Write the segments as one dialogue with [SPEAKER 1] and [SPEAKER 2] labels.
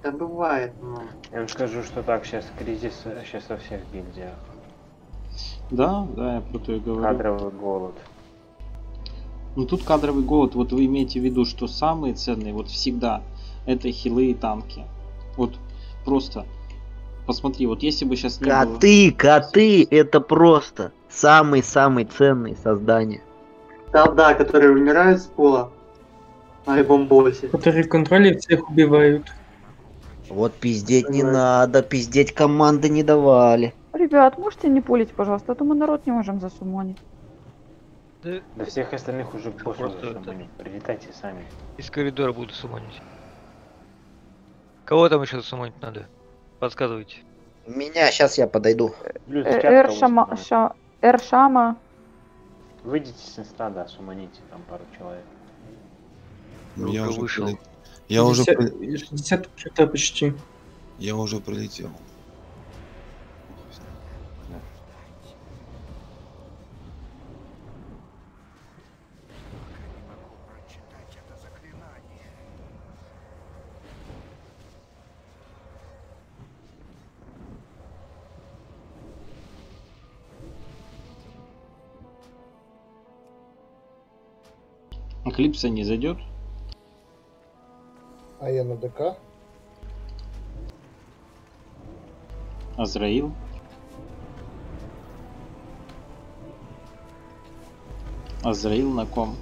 [SPEAKER 1] Да бывает, но...
[SPEAKER 2] Я вам скажу, что так, сейчас кризис, сейчас во всех гильдиях.
[SPEAKER 3] Да, я про то и говорю.
[SPEAKER 2] Кадровый голод.
[SPEAKER 3] Ну тут кадровый голод, вот вы имеете в виду, что самые ценные вот всегда это хилы и танки. Вот просто посмотри, вот если бы сейчас не было...
[SPEAKER 4] Коты, это просто самый-самый ценный создание.
[SPEAKER 1] Да, которые умирают с пола на любом боссе.
[SPEAKER 5] Которые в контроле всех убивают.
[SPEAKER 4] Вот пиздеть не
[SPEAKER 5] Согласен.
[SPEAKER 4] надо, пиздеть команды не давали.
[SPEAKER 6] Ребят, можете не пулить, пожалуйста, а то мы народ не можем засумонить.
[SPEAKER 2] Да всех остальных уже к боссу
[SPEAKER 7] Просто
[SPEAKER 2] засуманить. Прилетайте сами.
[SPEAKER 7] Из коридора буду сумонить. Кого там еще сумонить надо? Подсказывайте.
[SPEAKER 4] Меня, сейчас я подойду.
[SPEAKER 2] Плюс десятка
[SPEAKER 6] Эршама.
[SPEAKER 2] Выйдите с инста, да, суманите там пару человек.
[SPEAKER 8] Я уже
[SPEAKER 7] вышел.
[SPEAKER 8] прилетел.
[SPEAKER 5] 60 что-то почти.
[SPEAKER 8] Я уже прилетел.
[SPEAKER 3] Эклипса не зайдет?
[SPEAKER 9] А я на ДК.
[SPEAKER 3] Азраил? Азраил на ком?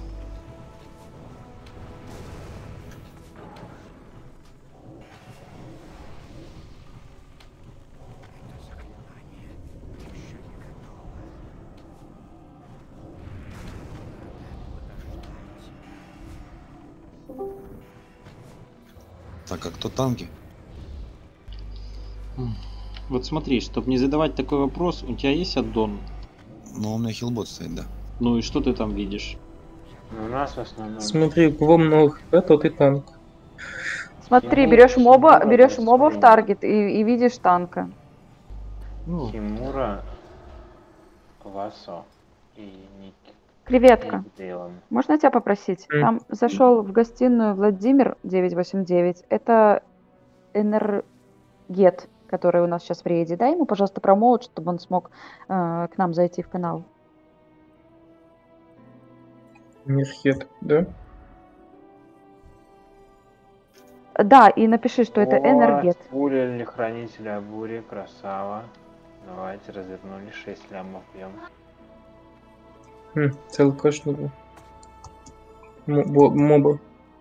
[SPEAKER 8] Так, а кто танки?
[SPEAKER 3] Вот смотри, чтобы не задавать такой вопрос, у тебя есть аддон?
[SPEAKER 8] Ну, у меня хилбот стоит, да.
[SPEAKER 3] Ну и что ты там видишь?
[SPEAKER 2] Ну, у нас в основном...
[SPEAKER 5] Смотри, у кого много хп, тот и танк.
[SPEAKER 6] Смотри,
[SPEAKER 2] Ему
[SPEAKER 6] берешь моба
[SPEAKER 2] Тимура
[SPEAKER 6] в таргет и видишь танка.
[SPEAKER 3] Ну,
[SPEAKER 2] Тимура, Васо и Ник.
[SPEAKER 6] Креветка.
[SPEAKER 2] И Дейлон.
[SPEAKER 6] Можно тебя попросить? Там зашел в гостиную Владимир 989. Это Энергет, который у нас сейчас в рейде. Дай ему, пожалуйста, промоут, чтобы он смог к нам зайти в канал.
[SPEAKER 5] Мирхет, да?
[SPEAKER 6] Да, и напиши, что это Энергет.
[SPEAKER 2] Пуля или хранителя бури, красава. Давайте развернули 6 лямов бьем.
[SPEAKER 5] Целый кашный моба.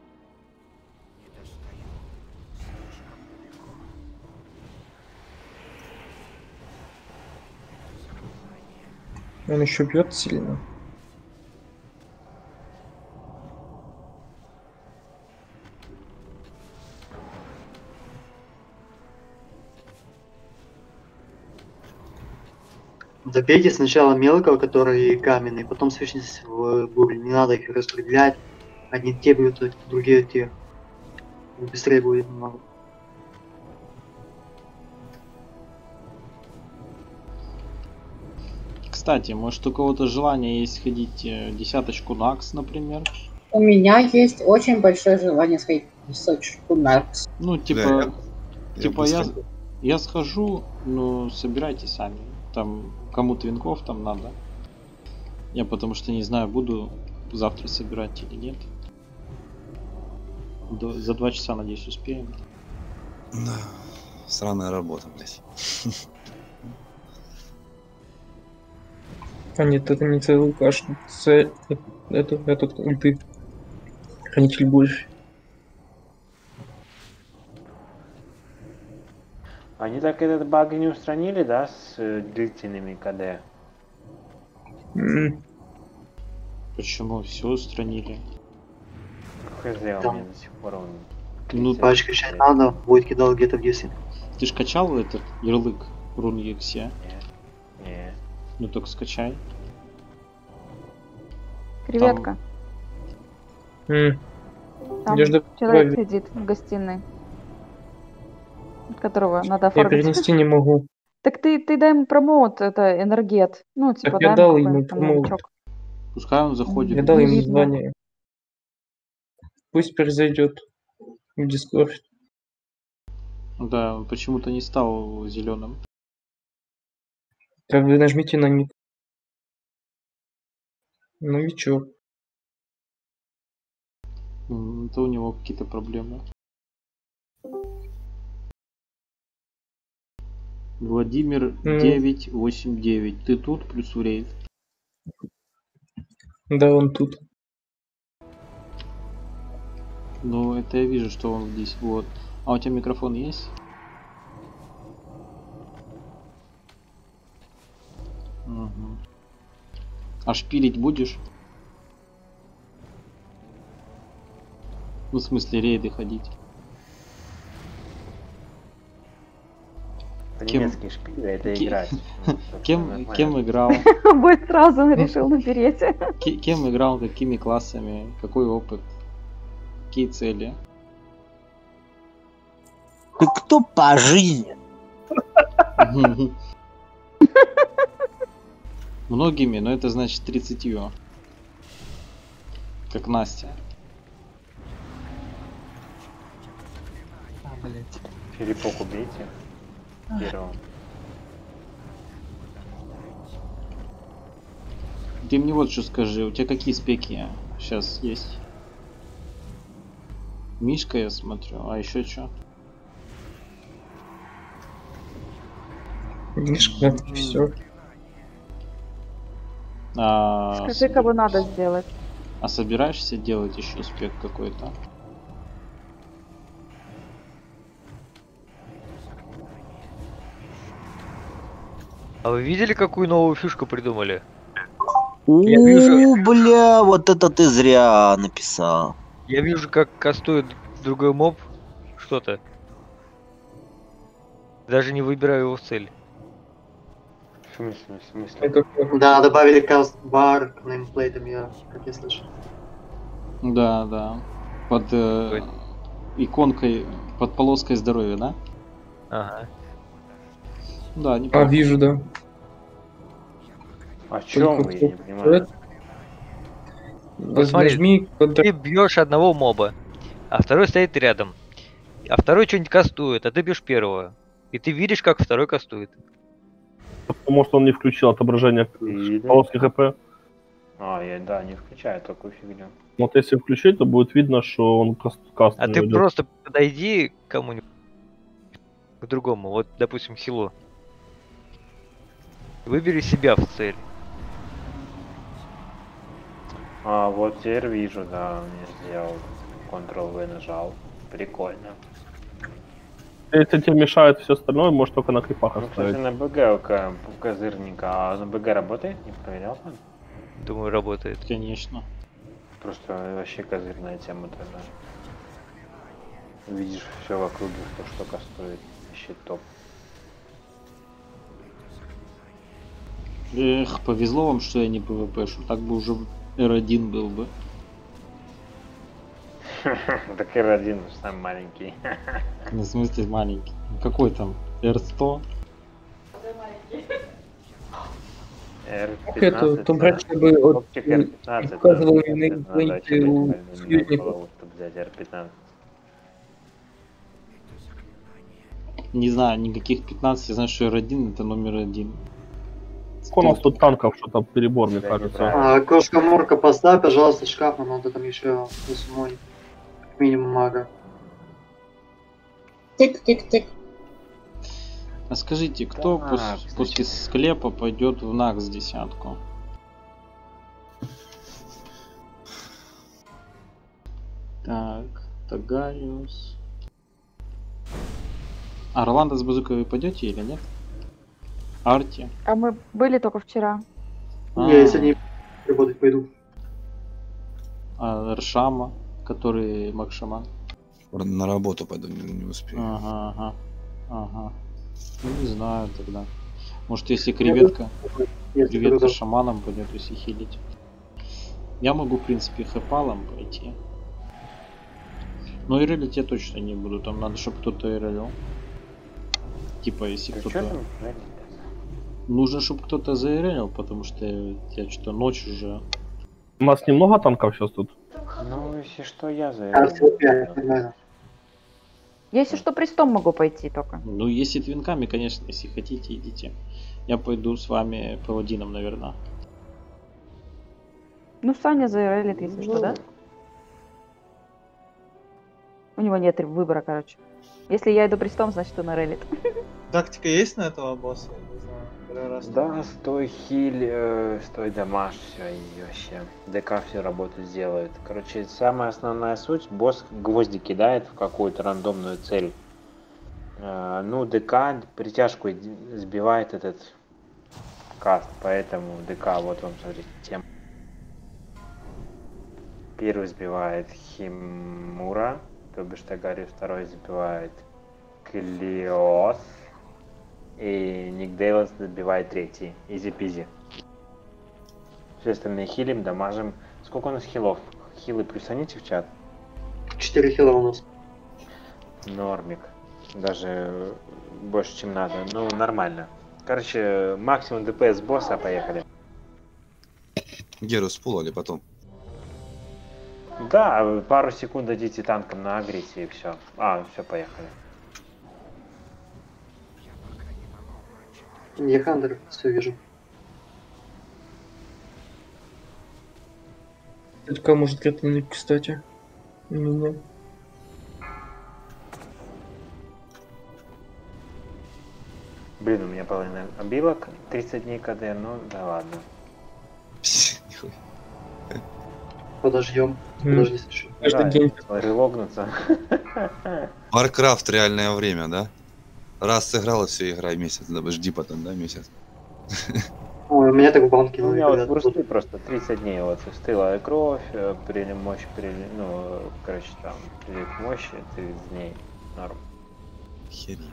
[SPEAKER 5] Он еще бьет сильно.
[SPEAKER 1] Добейте сначала мелкого, который каменный, потом свечнитесь в бурю. Не надо их распределять. Одни те бьют, другие те. Быстрее будет намного.
[SPEAKER 3] кстати, может у кого-то желание есть сходить десяточку Накс, например?
[SPEAKER 10] У меня есть очень большое желание сходить в десяточку Накс.
[SPEAKER 3] Ну, типа, я схожу, но собирайте сами. Там кому твинков там надо. Я потому что не знаю, буду завтра собирать или нет. За 2 часа, надеюсь, успеем.
[SPEAKER 8] Да, сраная работа, блядь.
[SPEAKER 5] А нет, это не целый каш, этот ульты. Хранитель больше.
[SPEAKER 2] Они так этот баг не устранили, да, с длительными КД?
[SPEAKER 3] Почему? Все устранили.
[SPEAKER 2] Хз, у меня до сих пор он...
[SPEAKER 1] Ну, пачка качать надо, будет кидал где-то в 10.
[SPEAKER 3] Ты ж качал этот ярлык рун Ексе?
[SPEAKER 2] Не.
[SPEAKER 3] Ну только скачай.
[SPEAKER 6] Креветка. Там человек сидит в гостиной, которого надо оформить.
[SPEAKER 5] Я перенести не могу.
[SPEAKER 6] Так ты дай ему промоут, это Энергет. Ну, типа,
[SPEAKER 5] так я дал ему промоут.
[SPEAKER 3] Пускай он заходит.
[SPEAKER 5] Я дал ему звание. Пусть перезайдет в Discord.
[SPEAKER 3] Да, он почему-то не стал зеленым.
[SPEAKER 5] Так вы нажмите на ник. Ну и чё?
[SPEAKER 3] Это у него какие-то проблемы. Владимир 989. Ты тут плюс в рейд?
[SPEAKER 5] Да, он тут.
[SPEAKER 3] Ну, это я вижу, что он здесь. Вот. А у тебя микрофон есть? Угу. А шпилить будешь? Ну, в смысле, рейды ходить.
[SPEAKER 2] По-немецки шпили это играть.
[SPEAKER 3] Кем играл?
[SPEAKER 6] Бой сразу решил напереть.
[SPEAKER 3] Кем играл, какими классами, какой опыт, какие цели?
[SPEAKER 4] Ты кто по жизни?
[SPEAKER 3] Многими, но это значит 30. Как Настя.
[SPEAKER 2] Черепок убейте. Первым.
[SPEAKER 3] Ты мне вот что скажи, у тебя какие спеки сейчас есть? Мишка, я смотрю, а еще что?
[SPEAKER 5] Мишка, все.
[SPEAKER 6] Скажи, кого надо сделать.
[SPEAKER 3] А собираешься делать еще спек какой-то?
[SPEAKER 7] А вы видели, какую новую фишку придумали?
[SPEAKER 4] Бля, вот это ты зря написал.
[SPEAKER 7] Я вижу, как кастует другой моб что-то. Даже не выбираю его в цель.
[SPEAKER 2] В смысле?
[SPEAKER 1] Да, добавили каст-бар к неймплейтам, как я слышал.
[SPEAKER 3] Да, да. Под иконкой, под полоской здоровья, да?
[SPEAKER 7] Ага.
[SPEAKER 3] Да, не
[SPEAKER 5] А, вижу, да.
[SPEAKER 2] О чем вы, я не понимаю.
[SPEAKER 7] Посмотри, ты бьешь одного моба, а второй стоит рядом. А второй что-нибудь кастует, а ты бьешь первого. И ты видишь, как второй кастует.
[SPEAKER 9] Потому что он не включил отображение полоски ХП.
[SPEAKER 2] Да, не включаю такую фигню.
[SPEAKER 9] Вот если включить, то будет видно, что он каст.
[SPEAKER 7] А ты просто подойди к кому-нибудь, к другому, вот, допустим, хилу. Выбери себя в цель.
[SPEAKER 2] Вот теперь вижу, да, мне сделал. Ctrl-V нажал. Прикольно.
[SPEAKER 9] Если тебе мешает все остальное, можешь только на крипах
[SPEAKER 2] Ну,
[SPEAKER 9] оставить.
[SPEAKER 2] кстати, на БГ козырненько. А на БГ работает? Не проверял там?
[SPEAKER 7] Думаю, работает.
[SPEAKER 3] Конечно.
[SPEAKER 2] Просто вообще козырная тема тогда. Видишь все в округе, что кастует. Вообще топ.
[SPEAKER 3] Эх, повезло вам, что я не ПВП-шу, так бы уже R1 был бы.
[SPEAKER 2] Так R1 самый маленький.
[SPEAKER 3] В смысле маленький. Какой там? R100?
[SPEAKER 5] Как это? Том раньше бы показывал на интернете у союзников.
[SPEAKER 3] Не знаю, никаких 15, я знаю, что R1 это номер 1.
[SPEAKER 9] У нас тут танков что-то перебор, мне кажется.
[SPEAKER 1] Кошка-морка, поставь, пожалуйста, шкаф, нам надо там еще мой минимум мага.
[SPEAKER 10] Тик-тик-тик.
[SPEAKER 3] А скажите, кто после склепа пойдет в НАКС 10? Так, Тагариус. А Роланда с базукой вы пойдете или нет? Арти?
[SPEAKER 6] А мы были только вчера.
[SPEAKER 1] Я сегодня работать пойду.
[SPEAKER 3] А Ршама, который Макшаман?
[SPEAKER 8] На работу пойду, не успею.
[SPEAKER 3] Ага. Ну, не знаю тогда. Может, если креветка шаманом пойдет, если хилить. Я могу, в принципе, хэпалом пойти. Но и релить я точно не буду. Там надо, чтобы кто-то и релил. Типа, если кто-то... Нужно, чтобы кто-то заирелил, потому что я что-то ночь уже.
[SPEAKER 9] У нас немного танков сейчас тут.
[SPEAKER 2] Ну, если что, я заирелил.
[SPEAKER 6] Я, если что, престом могу пойти только.
[SPEAKER 3] Ну, если твинками, конечно, если хотите, идите. Я пойду с вами паладином, наверное.
[SPEAKER 6] Ну, Саня зарелит, если что, да? У него нет выбора, короче. Если я иду престом, значит он релит.
[SPEAKER 11] Тактика есть на этого босса? Не знаю. Первый раз.
[SPEAKER 2] Да, стой хиль, стой дамаж, все, и вообще ДК всю работу сделает. Короче, самая основная суть, босс гвозди кидает в какую-то рандомную цель. Ну, ДК притяжку сбивает этот каст, поэтому ДК, вот вам, смотрите, тема. Первый сбивает Химура, то бишь Тагари, второй сбивает Клиос. И Ник Дейлас добивает третий. Изи-пизи. Все остальные хилим, дамажим. Сколько у нас хилов? Хилы плюсаните в чат?
[SPEAKER 1] 4 хила у нас.
[SPEAKER 2] Нормик. Даже больше, чем надо. Ну, нормально. Короче, максимум ДПС босса, поехали.
[SPEAKER 8] Геру спулали потом.
[SPEAKER 2] Да, пару секунд дадите танкам на агрессии и все. Все, поехали.
[SPEAKER 1] Я Хантер, все вижу.
[SPEAKER 5] Только может ретнуть, кстати. У меня.
[SPEAKER 2] Блин, у меня половина обилок, 30 дней КД, ну да ладно.
[SPEAKER 1] Подождем. Подожди, слушай.
[SPEAKER 5] Каждый день.
[SPEAKER 2] Релогнуться.
[SPEAKER 8] Warcraft реальное время, да? Раз сыграла, все, играй месяц, да, жди потом, да, месяц.
[SPEAKER 1] Ой, у меня так в банке.
[SPEAKER 2] У меня вот бурсты просто 30 дней, вот, стыла кровь, мощь, ну, короче, там, прилив мощи, 30 дней, норм.
[SPEAKER 8] Херень.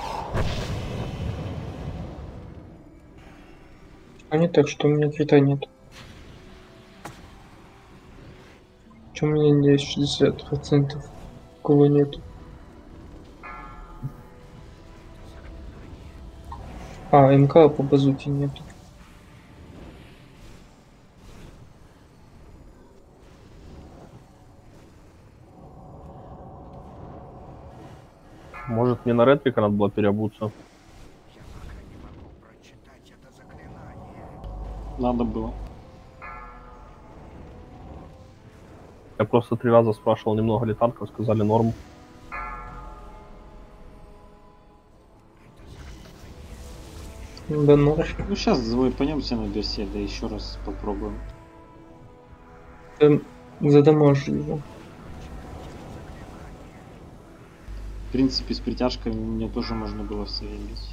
[SPEAKER 5] А не так, что у меня крита нет. Чем у меня есть 60%? Кого нету? МК по базуке нету.
[SPEAKER 9] Может, мне на ретрика надо было переобуться?
[SPEAKER 3] Надо было.
[SPEAKER 9] Я просто 3 раза спрашивал, немного ли танков, сказали норм.
[SPEAKER 5] Да норм.
[SPEAKER 3] Ну сейчас пойдемте на Берсе, да еще раз попробуем.
[SPEAKER 5] Задамажу его.
[SPEAKER 3] В принципе, с притяжкой мне тоже можно было встрелить.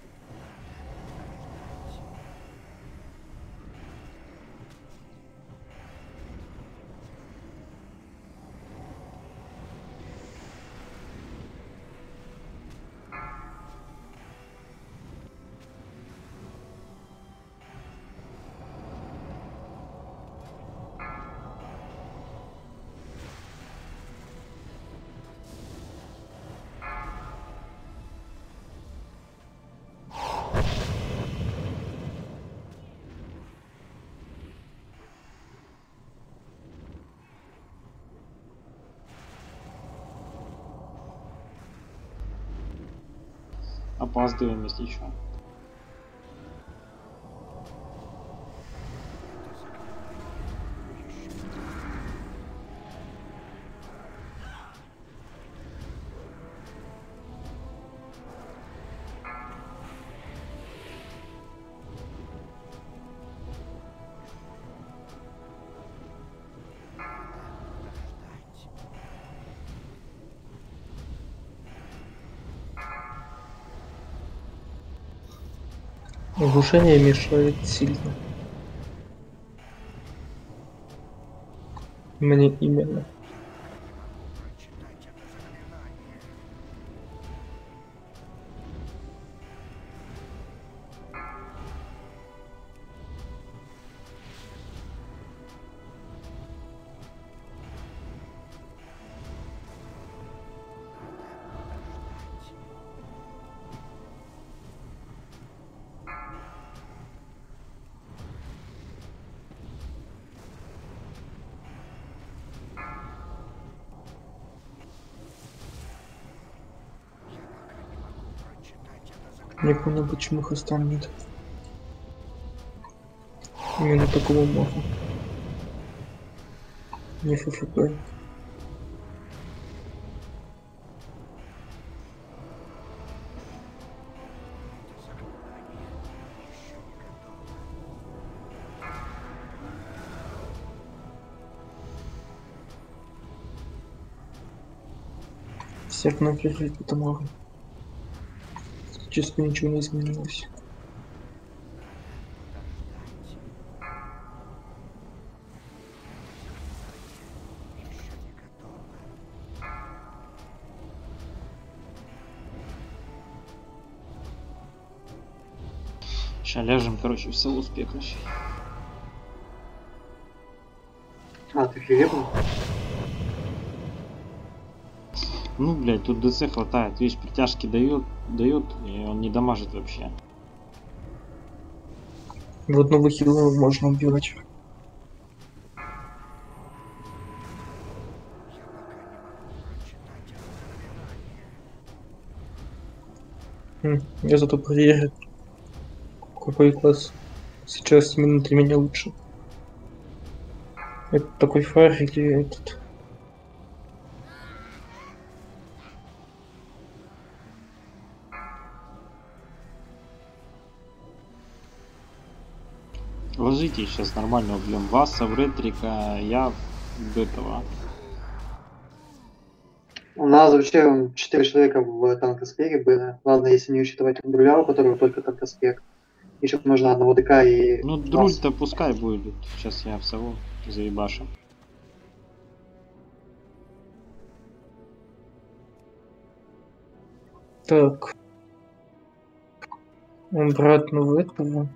[SPEAKER 3] Опаздываем, если что.
[SPEAKER 5] Оглушение мешает сильно. Мне именно. Не понял, почему хостам нет. Именно такого моха. Не ФФП. Всех напряжить потому честно ничего не изменилось.
[SPEAKER 3] Сейчас ляжем, короче, в село успехнешь.
[SPEAKER 1] А, ты хлебом?
[SPEAKER 3] Ну, блядь, тут ДЦ хватает. Видишь, притяжки дает, и он не дамажит вообще.
[SPEAKER 5] Вот новых хилов можно убивать. Я зато проверю, какой класс сейчас именно для меня лучше. Это такой фар или этот?
[SPEAKER 3] Ложите сейчас нормально убьем вас, Ретрика, я этого.
[SPEAKER 1] У нас вообще 4 человека в танкосфере было. Ладно, если не учитывать Друля, у которого только танкосфер. Еще можно одного ДК и...
[SPEAKER 3] Ну, Друль-то пускай будет. Сейчас я в сову заебашу.
[SPEAKER 5] Так. Обратно в этого.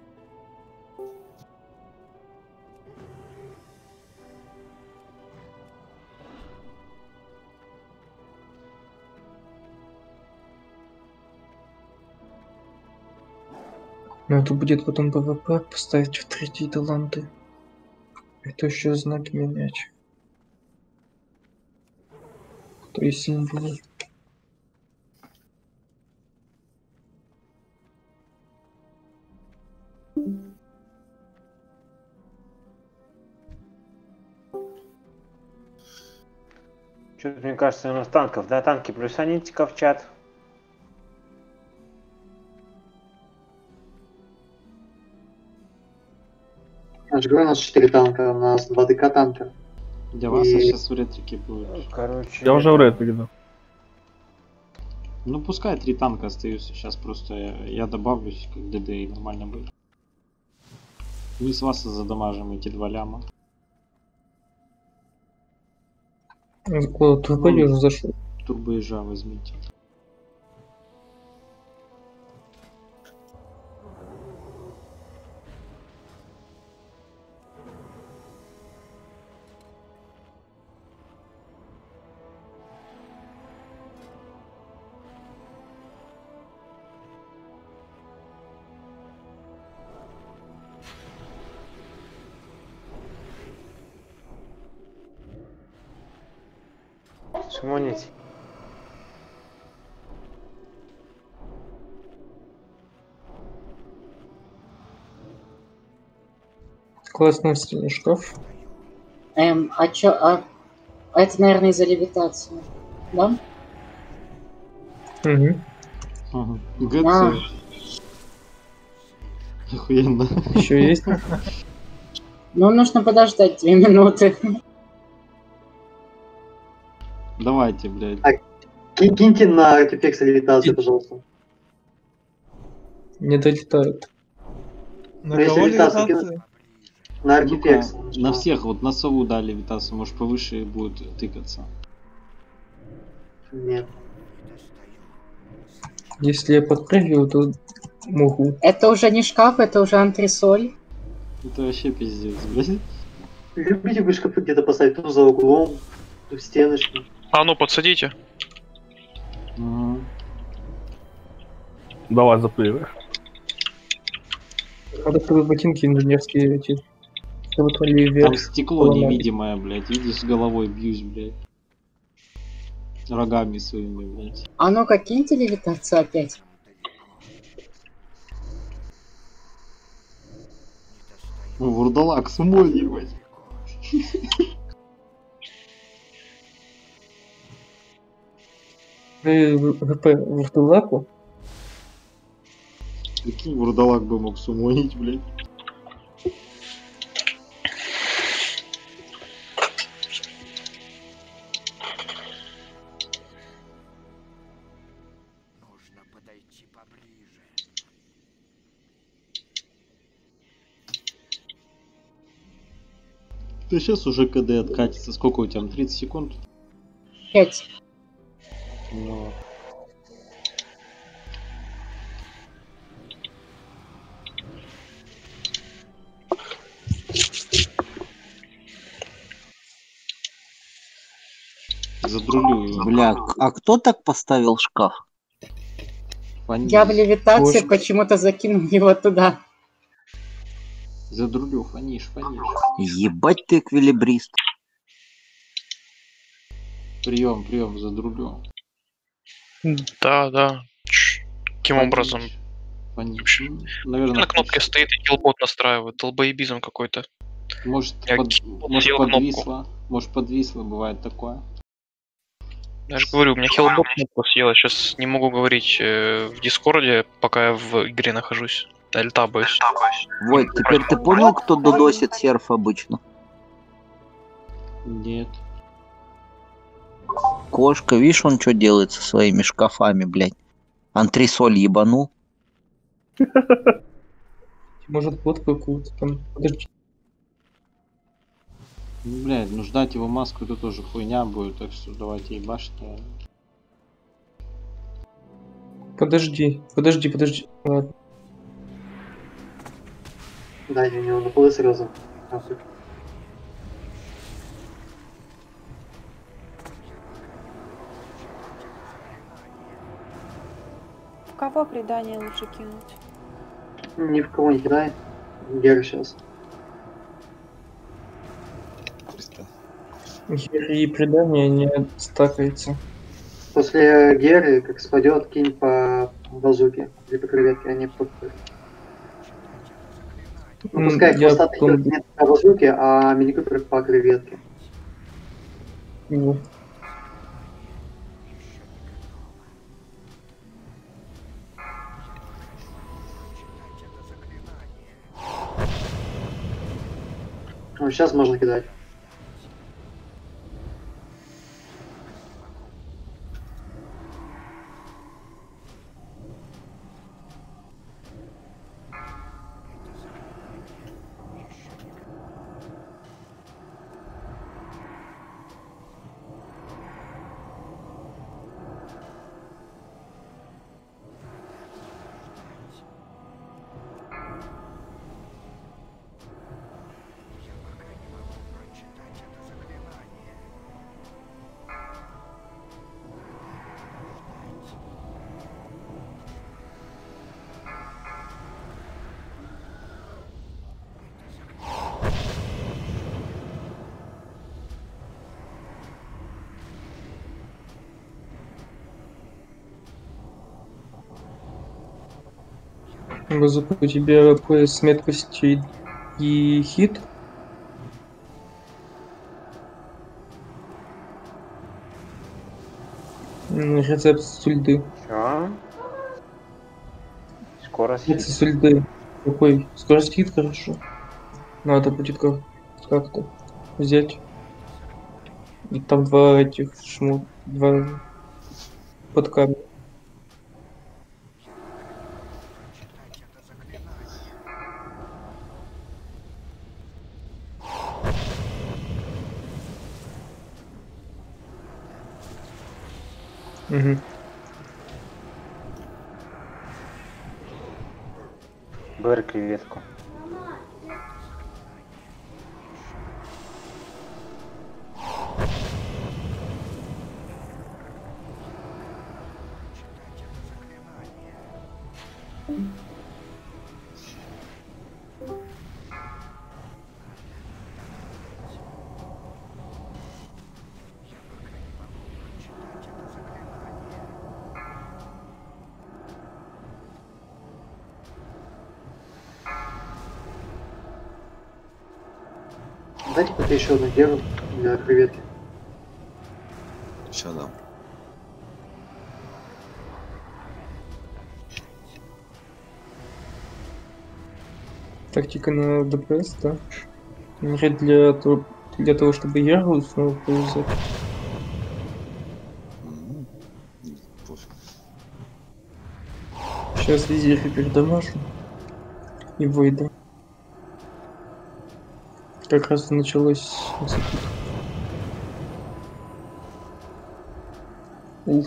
[SPEAKER 5] Надо будет потом ПВП поставить в 3 таланты. Это еще знаки менять. То есть символы.
[SPEAKER 2] Что-то мне кажется, у нас танков, да, танки плюсаните-ка в чат.
[SPEAKER 1] Я же говорю, у нас 4 танка, у нас 2 ДК танка.
[SPEAKER 3] Для вас сейчас в ретрике будет.
[SPEAKER 2] Короче.
[SPEAKER 9] Я уже в ретрике, да.
[SPEAKER 3] Ну пускай 3 танка остаются. Сейчас просто я добавлюсь, как ДД, и нормально будет. Мы с вас задамажим эти 2 ляма.
[SPEAKER 5] Куда ты уже зашел?
[SPEAKER 3] Турбоежа возьмите.
[SPEAKER 2] Шмонить.
[SPEAKER 5] Классный стильный шкаф.
[SPEAKER 10] А чё, это, наверное, из-за левитации, да?
[SPEAKER 5] Угу.
[SPEAKER 3] ГЦ. Охуенно.
[SPEAKER 5] Еще есть?
[SPEAKER 10] Ну, нужно подождать 2 минуты.
[SPEAKER 3] Давайте, блядь.
[SPEAKER 1] Киньте на артефекс левитацию, пожалуйста.
[SPEAKER 5] Не долетает.
[SPEAKER 11] На кого левитация?
[SPEAKER 1] На артефекс.
[SPEAKER 3] На всех, вот на сову дали левитацию, может повыше будет тыкаться.
[SPEAKER 1] Нет.
[SPEAKER 5] Если я подпрыгиваю, то могу.
[SPEAKER 10] Это уже не шкаф, это уже антресоль.
[SPEAKER 3] Это вообще пиздец, блядь.
[SPEAKER 1] Любите вы шкафы где-то поставить, то за углом, то в стеночку.
[SPEAKER 12] А ну подсадите.
[SPEAKER 9] Давай запрыгай.
[SPEAKER 5] Надо чтобы ботинки инженерские эти. Вот вверх.
[SPEAKER 3] Там стекло невидимое, блядь. Видишь, головой бьюсь, блядь. Рогами своими, блядь.
[SPEAKER 10] А ну-ка, киньте левитацию опять.
[SPEAKER 3] Вурдалак, смоливать.
[SPEAKER 5] ВП Вурдалаку?
[SPEAKER 3] Прикинь, вурдалак бы мог сумонить, блядь. Ты сейчас уже КД откатится. Сколько у тебя? 30 секунд?
[SPEAKER 10] 5.
[SPEAKER 3] Ну. Задрулю его.
[SPEAKER 4] Бля, а кто так поставил шкаф?
[SPEAKER 10] Я в левитации
[SPEAKER 3] Кошка.
[SPEAKER 10] почему-то закинул его туда.
[SPEAKER 3] Задрулю, фонишь.
[SPEAKER 4] Ебать ты эквилибрист.
[SPEAKER 3] Прием, задрулю.
[SPEAKER 12] Да. Каким образом?
[SPEAKER 3] Фонишь. Наверное,
[SPEAKER 12] На кнопке стоит и киллбот настраивает. Долбоебизм какой-то.
[SPEAKER 3] Может,
[SPEAKER 12] Я
[SPEAKER 3] может
[SPEAKER 12] съел
[SPEAKER 3] подвисло. Может подвисло, бывает такое.
[SPEAKER 12] Я же говорю, у меня хеллбот кнопку съел, я сейчас не могу говорить в Дискорде, пока я в игре нахожусь. Альтабаюсь.
[SPEAKER 4] Войт, теперь ты понял, кто додосит серф обычно?
[SPEAKER 3] Нет.
[SPEAKER 4] Кошка, видишь, он что делает со своими шкафами, блядь? Антресоль ебанул.
[SPEAKER 5] Может, вот какую-то там. Подожди.
[SPEAKER 3] Ну, блядь, ну ждать его маску это тоже хуйня будет, так что давайте ебашьте.
[SPEAKER 5] Подожди. Ладно.
[SPEAKER 1] Да, я у него наплыл сразу. Нахуй.
[SPEAKER 13] В кого предание лучше кинуть?
[SPEAKER 1] Ни в кого не кидай. Гера сейчас.
[SPEAKER 5] И предание не стакается.
[SPEAKER 1] После Геры, как спадет, кинь по базуке или по креветке, а не по... Ну, пускай
[SPEAKER 5] Я
[SPEAKER 1] хвоста идет не по базуке, а мини-купер по креветке.
[SPEAKER 5] Ну.
[SPEAKER 1] Ну, сейчас можно кидать.
[SPEAKER 5] Базука, у тебя пояс с меткостью и хит? Рецепт сульды.
[SPEAKER 2] Чё? Скорость
[SPEAKER 5] Рецепт сульды. Какой? Скорость хит хорошо. Надо будет как-то взять. И там два подкамня. Угу.
[SPEAKER 2] Бэр креветку.
[SPEAKER 1] Дайте пока еще одну геру для креветки.
[SPEAKER 8] Сейчас дам.
[SPEAKER 5] Тактика на ДПС, да? Мне для того, чтобы Яру снова повязать.
[SPEAKER 8] Пофиг.
[SPEAKER 5] Сейчас визирь передамажу и выйду. Как раз началось институт. Уф.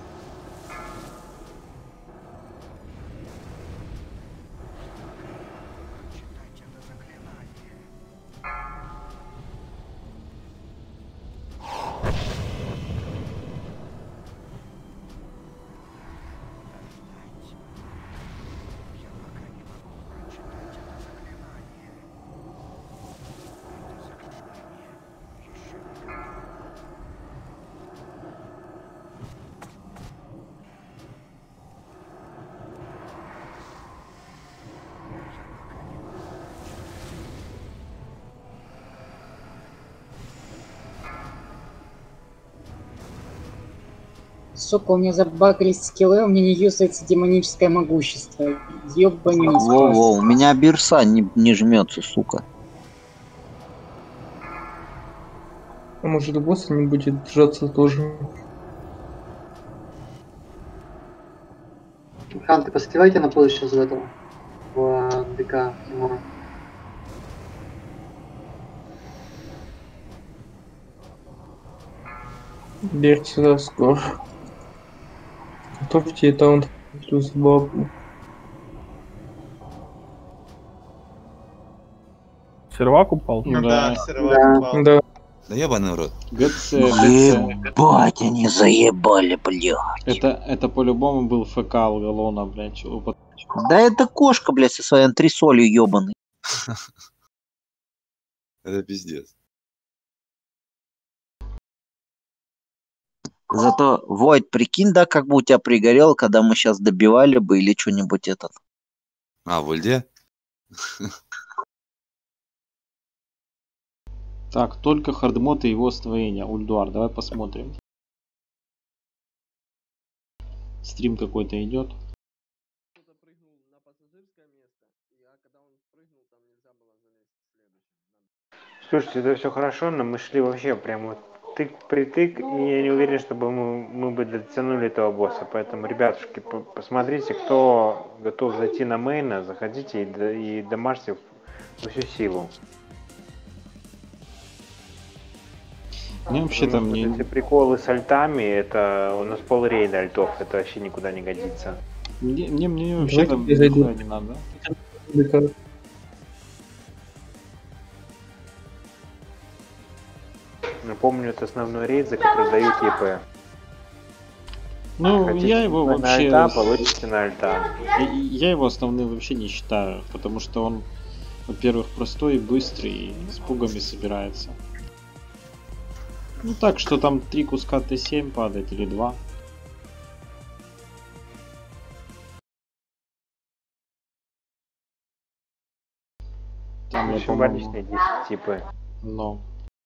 [SPEAKER 10] Сука, у меня забагрились скиллы, у меня не юзается демоническое могущество. Ёбанись.
[SPEAKER 4] Во-во, у меня бирса не жмется, сука.
[SPEAKER 5] А может, босса не будет сжаться тоже?
[SPEAKER 1] Хан, ты посливайте на поле сейчас в этого. В ДК Тимура.
[SPEAKER 5] Берите сюда скоро. Готовьте таунт плюс бабу.
[SPEAKER 9] Сервак упал?
[SPEAKER 11] Ну да, сервак
[SPEAKER 5] Да.
[SPEAKER 11] упал.
[SPEAKER 5] Да.
[SPEAKER 8] Да ебаный в рот.
[SPEAKER 3] ГЦ.
[SPEAKER 4] Ебать, они заебали, блядь.
[SPEAKER 3] Это по-любому был ФК Алгалона, блядь.
[SPEAKER 4] Да это кошка, блядь, со своей антресолью ебаный.
[SPEAKER 8] Это пиздец.
[SPEAKER 4] Зато, Войт, прикинь, да, как бы у тебя пригорел, когда мы сейчас добивали бы или что-нибудь этот.
[SPEAKER 8] А, в ульде?
[SPEAKER 3] Так, только хардмод и его строение. Ульдуар, давай посмотрим. Стрим какой-то идет.
[SPEAKER 2] Слушайте, это все хорошо, но мы шли вообще прямо тык-притык, и я не уверен, чтобы мы бы дотянули этого босса. Поэтому, ребятушки, посмотрите, кто готов зайти на мейна, заходите и дамажьте во всю силу.
[SPEAKER 3] Мне вообще-то
[SPEAKER 2] Эти приколы с альтами, это у нас пол рейда альтов, это вообще никуда не годится.
[SPEAKER 3] Мне вообще-то
[SPEAKER 5] Давайте
[SPEAKER 3] нихуя не надо.
[SPEAKER 2] Напомню, это основной рейд, за который дают ЕП.
[SPEAKER 3] Ну,
[SPEAKER 2] Хотите
[SPEAKER 3] я его
[SPEAKER 2] на
[SPEAKER 3] вообще...
[SPEAKER 2] альта, получите на альта.
[SPEAKER 3] Я его основным вообще не считаю, потому что он, во-первых, простой, быстрый и с пугами собирается. Ну так, что там 3 куска Т7 падает или 2. Там я,
[SPEAKER 2] Очень
[SPEAKER 3] по-моему...
[SPEAKER 2] больничные 10 типы.
[SPEAKER 3] Но.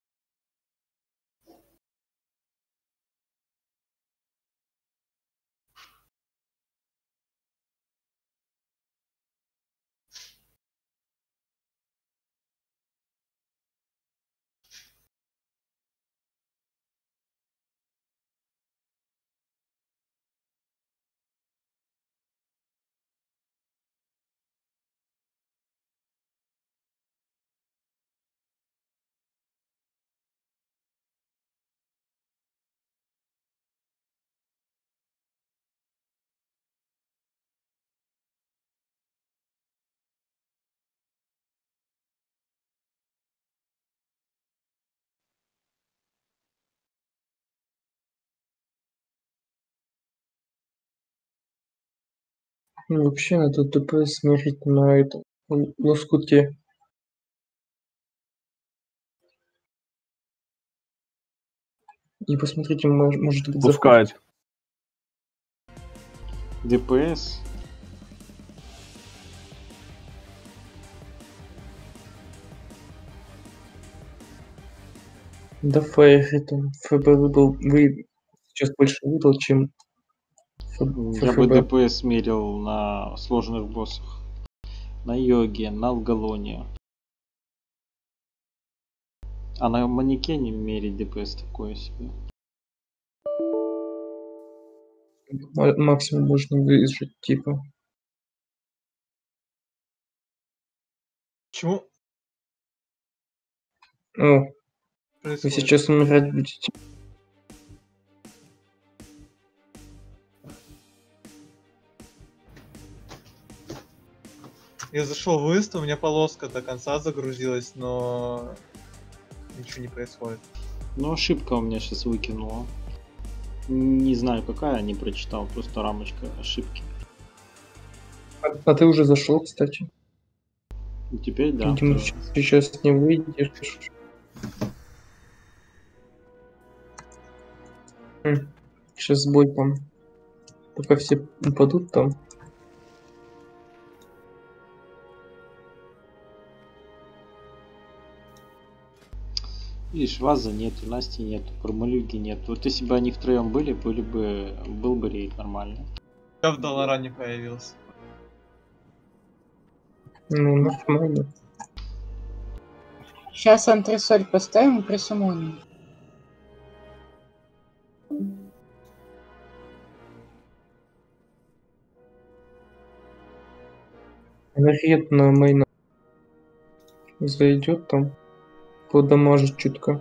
[SPEAKER 5] Ну, вообще надо ДПС смотреть на этом лоскуте. И посмотрите, может быть,
[SPEAKER 9] Пускает.
[SPEAKER 3] ДПС.
[SPEAKER 5] Да фейри там ФБ вы сейчас больше выдал, чем
[SPEAKER 3] Я бы
[SPEAKER 5] ФБ.
[SPEAKER 3] ДПС мерил на сложных боссах. На йоге, на алгалоне. А на манекене мерить ДПС такое себе.
[SPEAKER 5] Максимум можно выжить, типа.
[SPEAKER 11] Почему
[SPEAKER 5] О, вы
[SPEAKER 11] происходит?
[SPEAKER 5] сейчас умирать будете.
[SPEAKER 11] Я зашел в выезд, у меня полоска до конца загрузилась, но ничего не происходит.
[SPEAKER 3] Ну, ошибка у меня сейчас выкинула. Не знаю какая, не прочитал, просто рамочка ошибки.
[SPEAKER 5] А ты уже зашел, кстати.
[SPEAKER 3] И теперь да.
[SPEAKER 5] Видимо, сейчас не выйдешь. Сейчас бой там. Пока все упадут там.
[SPEAKER 3] Видишь, Ваза нету, Насти нету, Кармалюги нет. Вот если бы они втроем были, был бы рейд нормально.
[SPEAKER 11] Я в Долоране появился.
[SPEAKER 5] Ну, нормально.
[SPEAKER 10] Сейчас антресоль поставим и присумоним.
[SPEAKER 5] Энергет на мейна зайдет там, подамажит чутка.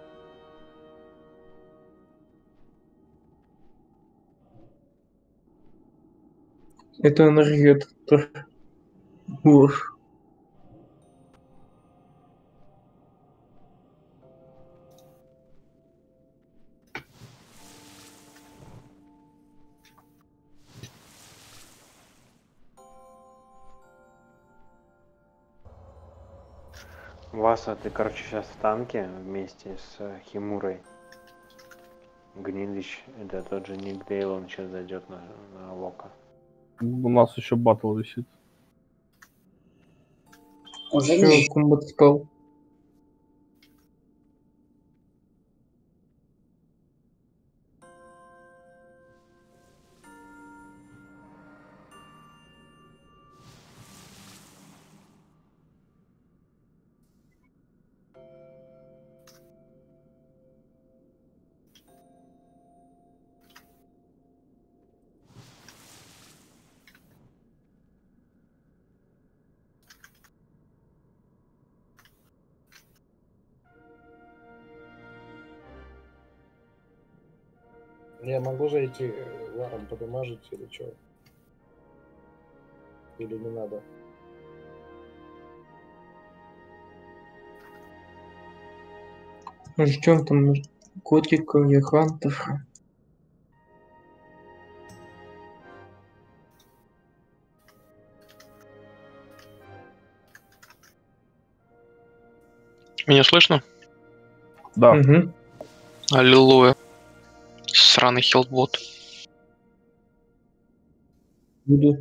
[SPEAKER 5] Это энергет. Ух.
[SPEAKER 2] Васа, ты, короче, сейчас в танке вместе с Химурой. Гнилищ, это тот же Ник Дейл, он сейчас зайдет на Лока.
[SPEAKER 9] У нас еще батл висит.
[SPEAKER 10] Уже
[SPEAKER 5] Всё,
[SPEAKER 10] нет.
[SPEAKER 5] комбат спал.
[SPEAKER 14] Я могу зайти варом подамажить или что? Или не надо?
[SPEAKER 5] Ждем там котика и хантера.
[SPEAKER 12] Меня слышно?
[SPEAKER 9] Да.
[SPEAKER 5] Угу.
[SPEAKER 12] Аллилуйя. Сраный хелбот.
[SPEAKER 5] Буду.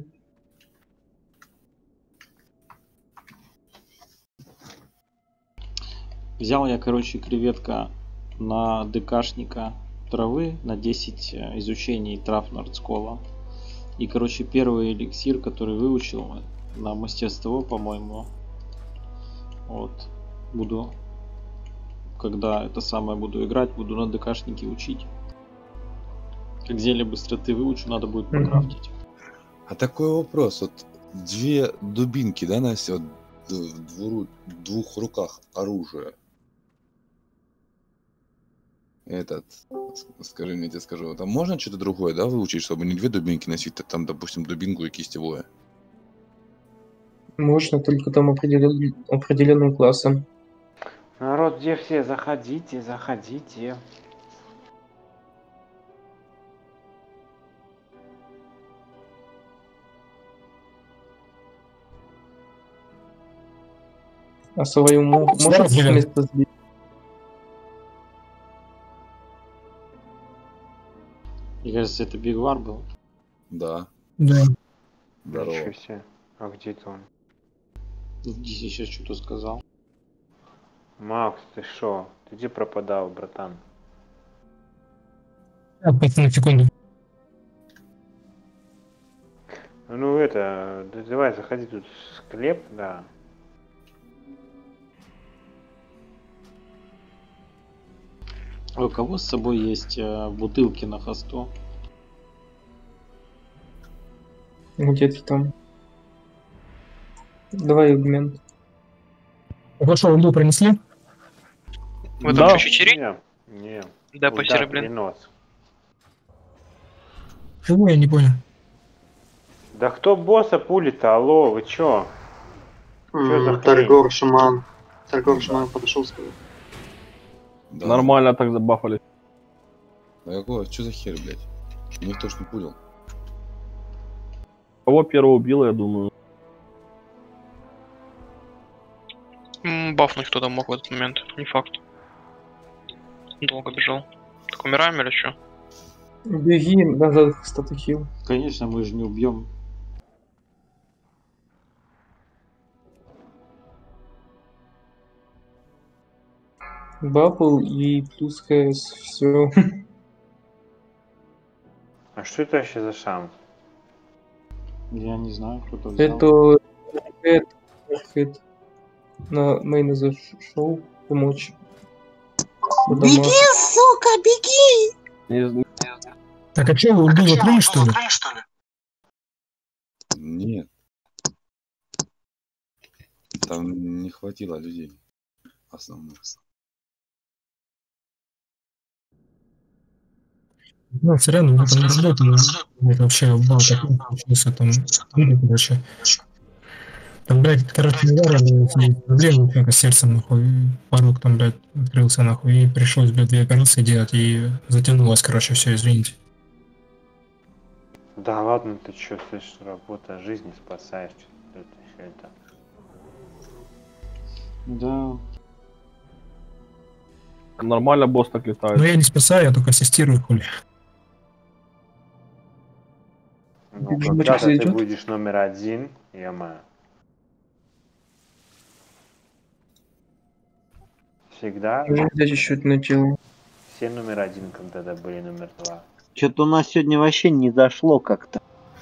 [SPEAKER 3] Взял я, короче, креветка на ДКшника травы на 10 изучений трав Нордскола. И, короче, первый эликсир, который выучил на мастерство, по-моему. Вот. Буду, когда это самое буду играть, буду на ДКшнике учить. Как зелье быстроты выучу, надо будет покрафтить.
[SPEAKER 8] А такой вопрос, вот две дубинки, да, Настя, вот в двух руках оружие. Этот, скажи мне, я тебе скажу, там можно что-то другое, да, выучить, чтобы не две дубинки носить, а там, допустим, дубинку и кистевое?
[SPEAKER 5] Можно только там определенным классом.
[SPEAKER 2] Народ, где все? Заходите, заходите.
[SPEAKER 5] А свою может вместо сбить?
[SPEAKER 3] Мне кажется, это Big War был.
[SPEAKER 8] Да.
[SPEAKER 5] Да.
[SPEAKER 8] Здорово.
[SPEAKER 2] Ничего себе. А где-то он?
[SPEAKER 3] Здесь сейчас что-то сказал.
[SPEAKER 2] Макс, ты шо? Ты где пропадал, братан?
[SPEAKER 15] Пацаны, секунду.
[SPEAKER 2] Ну это, давай, заходи тут в склеп, да.
[SPEAKER 3] А у кого с собой есть бутылки на хосту?
[SPEAKER 5] Где-то там. Давай обмен.
[SPEAKER 15] Хорошо, лунду принесли?
[SPEAKER 12] Вы там
[SPEAKER 9] Да.
[SPEAKER 12] что, чичери?
[SPEAKER 2] Не.
[SPEAKER 12] Да, по
[SPEAKER 2] Удар,
[SPEAKER 12] серебрян.
[SPEAKER 2] перенос.
[SPEAKER 15] Чего я не понял?
[SPEAKER 2] Да кто босса пулит-то, алло, вы чё? Чё за хрень?
[SPEAKER 1] Торгор Шаман. Торгор Шаман подошел, сказал.
[SPEAKER 8] Да.
[SPEAKER 9] Нормально так забафали.
[SPEAKER 8] Да какого? Что за хер, блядь? Никто ж не понял.
[SPEAKER 9] Кого первого убило, я думаю.
[SPEAKER 12] Бафнуть кто-то мог в этот момент, не факт. Долго бежал. Так умираем или что?
[SPEAKER 5] Беги назад к статухил.
[SPEAKER 3] Конечно, мы же не убьем.
[SPEAKER 5] Бабл и плюс ХС. Все.
[SPEAKER 2] А что это вообще за шанс?
[SPEAKER 3] Я не знаю, кто-то взял.
[SPEAKER 5] Это Хэт на мейна зашел помочь.
[SPEAKER 4] Беги, сука, беги!
[SPEAKER 15] Так, а что, вы лунду закрыли, что ли?
[SPEAKER 8] Нет. Там не хватило людей. Основных.
[SPEAKER 15] Ну, все равно, вы там не работали. Это вообще бал такой получился, там, короче. Там, блядь, короче, не варили, проблемы, как с сердцем, нахуй, порог там, блядь, открылся, нахуй, и пришлось, блядь, 2 операции делать, и затянулось, короче, все, извините.
[SPEAKER 2] Да ладно, ты чё, слышишь, работа, жизни спасаешь, что ты еще это.
[SPEAKER 3] Да.
[SPEAKER 9] Нормально босс так летает.
[SPEAKER 15] Ну, я не спасаю, я только ассистирую, хули.
[SPEAKER 2] Ну, когда-то ты будешь номер 1, я-маю. Всегда.
[SPEAKER 5] Здесь чуть-чуть начал.
[SPEAKER 2] Все номер 1 когда-то были номер 2.
[SPEAKER 4] Что-то у нас сегодня вообще не зашло как-то.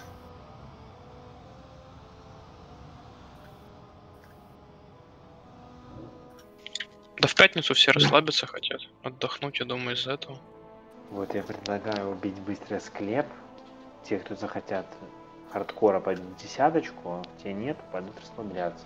[SPEAKER 12] Да в пятницу все расслабиться хотят, отдохнуть, я думаю, из-за этого.
[SPEAKER 2] Вот я предлагаю убить быстро склеп. Те, кто захотят хардкора под 10-очку, те нет, пойдут расслабляться.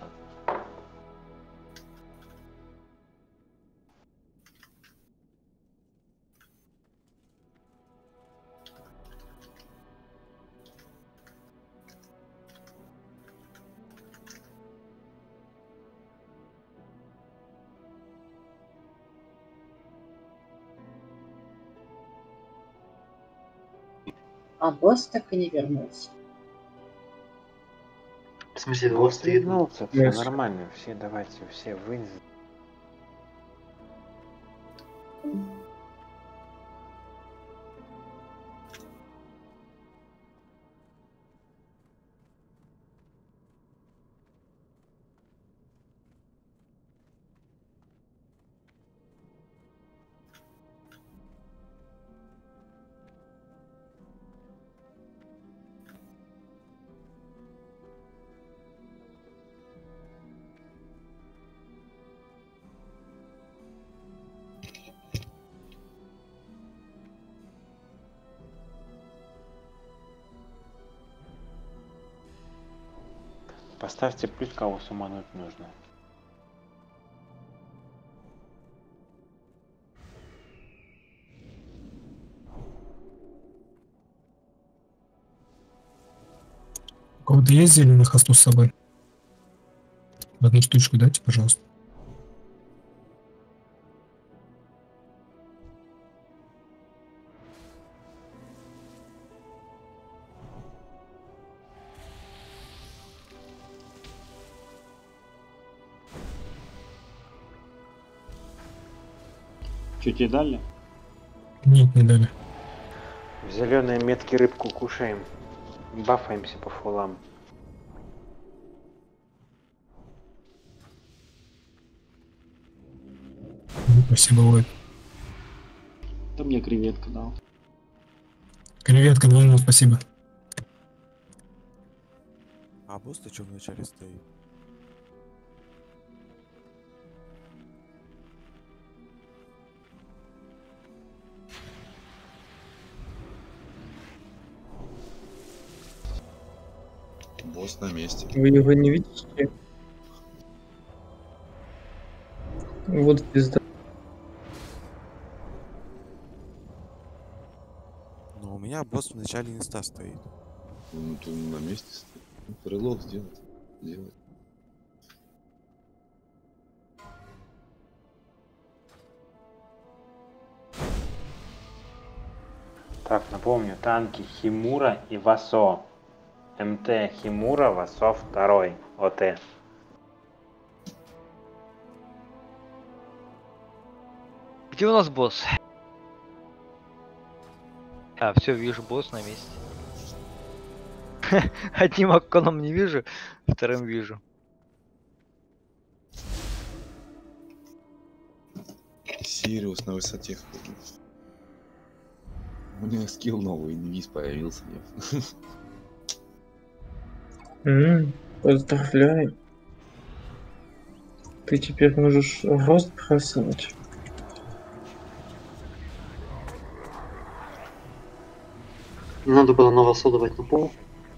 [SPEAKER 10] А босс так и не вернулся.
[SPEAKER 1] В смысле,
[SPEAKER 2] Босс
[SPEAKER 1] стоит?
[SPEAKER 2] вернулся, все нормально, все давайте, все вынес. Поставьте плюс, кого сумануть нужно.
[SPEAKER 15] У кого-то есть зелень на хосту с собой? Одну штучку дайте, пожалуйста.
[SPEAKER 3] Что, тебе дали?
[SPEAKER 15] Нет, не дали.
[SPEAKER 2] В зеленые метки рыбку кушаем. Бафаемся по фулам.
[SPEAKER 15] спасибо, Войт.
[SPEAKER 3] Да мне креветка дал.
[SPEAKER 15] Креветка, 2 минут, спасибо.
[SPEAKER 16] А босс-то что вначале стоит?
[SPEAKER 8] Босс на месте.
[SPEAKER 5] Вы его не видите? Вот пизда.
[SPEAKER 16] Но у меня босс в начале инста стоит.
[SPEAKER 8] Ну, ты на месте стоит. Прилог сделать. Делать.
[SPEAKER 2] Так, напомню, танки Химура и Васо. МТ Химура, Васо 2, ОТ.
[SPEAKER 7] Где у нас босс? А, все, вижу, босс на месте. Одним оконом не вижу, вторым вижу.
[SPEAKER 8] Сириус на высоте. У меня скилл новый, инвиз появился.
[SPEAKER 5] Поздравляю. Ты теперь можешь рост бросать.
[SPEAKER 1] Не надо было на вас давать на пол.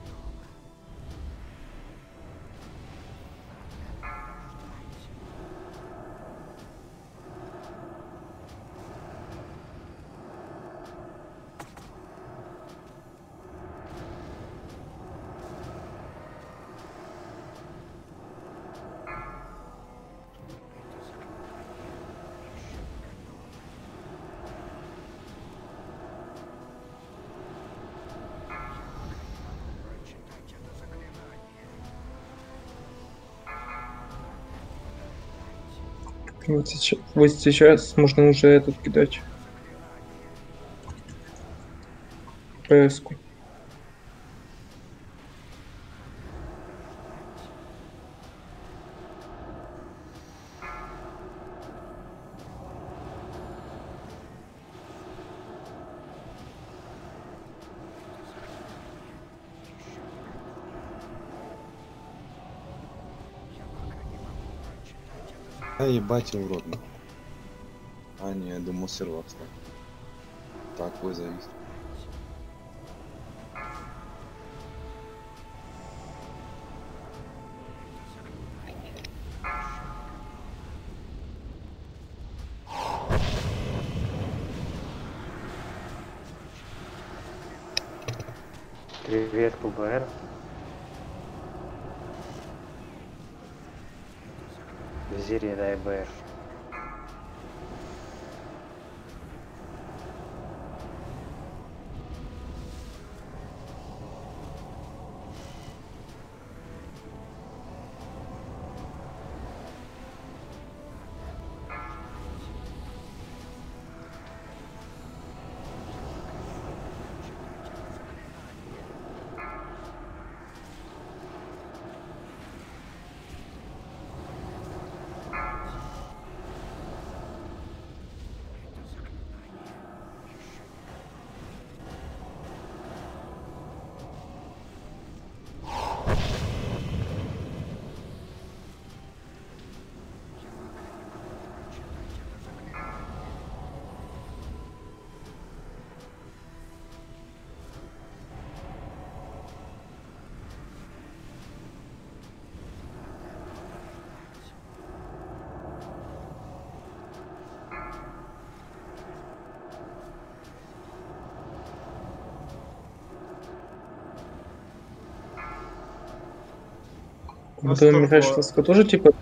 [SPEAKER 5] Вот сейчас можно уже этот кидать. ПС-ку.
[SPEAKER 8] А ебать уродно. А не, я думал сервак стал. Так, вы завис.
[SPEAKER 2] Привет, КБР. Визирия, дай БР.
[SPEAKER 5] Вот вмешательство тоже типа.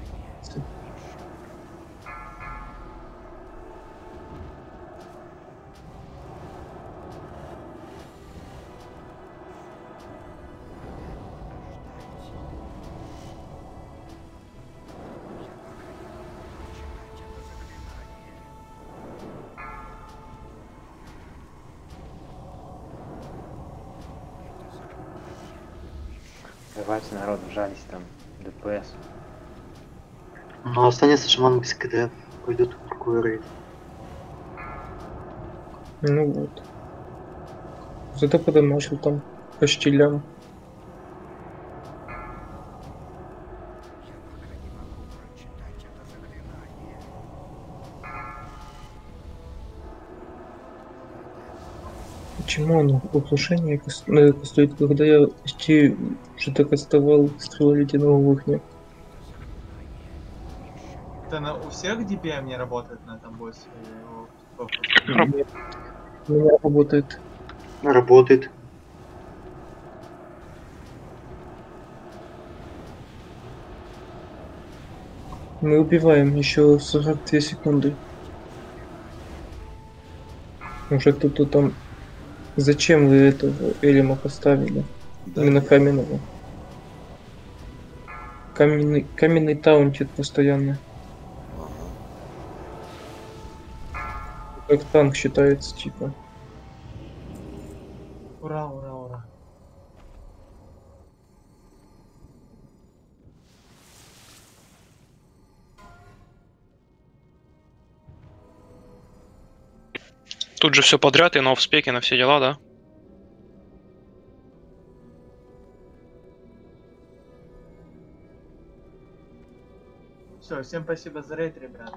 [SPEAKER 2] Давайте, народ, вжались там. ДПС.
[SPEAKER 1] Ну, останется шаман без КД. Пойдут в какой рейд.
[SPEAKER 5] Ну вот. Зато подамажил там по штилям. Почему он оглушение кастует, когда я почти уже так отставал стрела ледяного вогня?
[SPEAKER 11] Это у всех DPM не работает на этом боссе?
[SPEAKER 5] У меня работает.
[SPEAKER 1] Работает.
[SPEAKER 5] Мы убиваем еще 42 секунды. Уже кто-то там... Зачем вы этого Элима поставили?
[SPEAKER 8] Да,
[SPEAKER 5] Именно каменного. Каменный таунтит постоянно. Как танк считается, типа.
[SPEAKER 11] Ура, ура, ура.
[SPEAKER 12] Тут же все подряд, и на офспеке, на все дела, да?
[SPEAKER 11] Все, всем спасибо за рейд, ребят.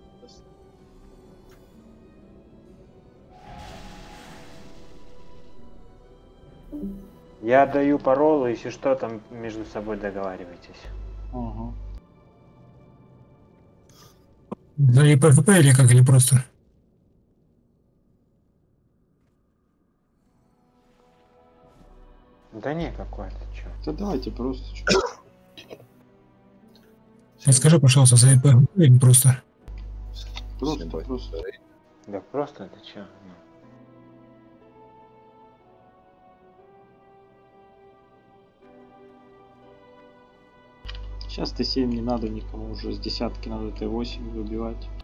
[SPEAKER 2] Я даю паролу, если что, там между собой договаривайтесь.
[SPEAKER 3] Ага.
[SPEAKER 15] Да и ПВП или как, или просто?
[SPEAKER 2] Да не, какой-то, чё.
[SPEAKER 3] Да давайте просто.
[SPEAKER 15] Скажи, пожалуйста, за ПВП или просто?
[SPEAKER 3] Просто.
[SPEAKER 2] Да просто это чё?
[SPEAKER 3] Сейчас Т7 не надо никому, уже с десятки надо Т8 выбивать.